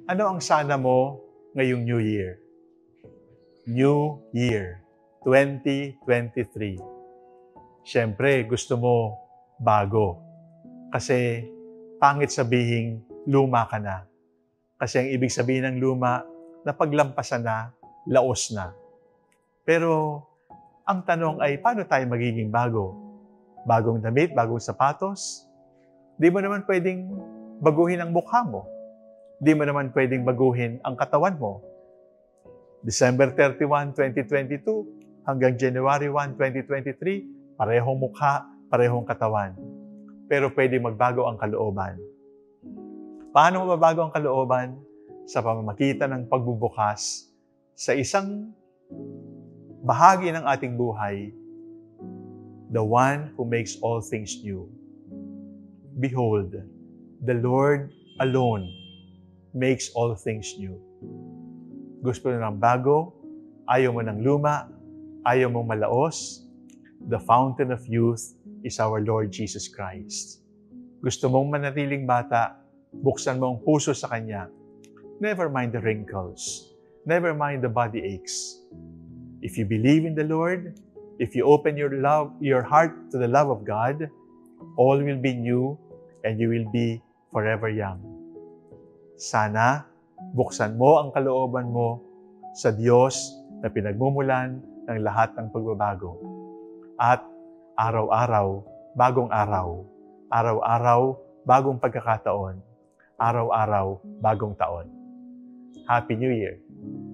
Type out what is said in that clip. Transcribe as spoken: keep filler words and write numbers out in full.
Ano ang sana mo ngayong New Year? New Year twenty twenty-three. Siyempre, gusto mo bago. Kasi pangit sabihing luma ka na. Kasi ang ibig sabihin ng luma, napaglampasan na, laos na. Pero ang tanong ay, paano tayo magiging bago? Bagong damit, bagong sapatos? Di mo naman pwedeng baguhin ang mukha mo. Di mo naman pwedeng baguhin ang katawan mo. December thirty-first, twenty twenty-two hanggang January first, twenty twenty-three, parehong mukha, parehong katawan. Pero pwede magbago ang kalooban. Paano mababago ang kalooban? Sa pamamagitan ng pagbubukas sa isang bahagi ng ating buhay, the one who makes all things new. Behold, the Lord alone makes all things new. Gusto mo ng bago, ayaw mo ng luma, ayaw mong malaos, the fountain of youth is our Lord Jesus Christ. Gusto mong manatiling bata, buksan mo ang puso sa Kanya. Never mind the wrinkles. Never mind the body aches. If you believe in the Lord, if you open your love, your heart to the love of God, all will be new and you will be forever young. Sana, buksan mo ang kalooban mo sa Diyos na pinagmumulan ng lahat ng pagbabago. At araw-araw, bagong araw. Araw-araw, bagong pagkakataon. Araw-araw, bagong taon. Happy New Year!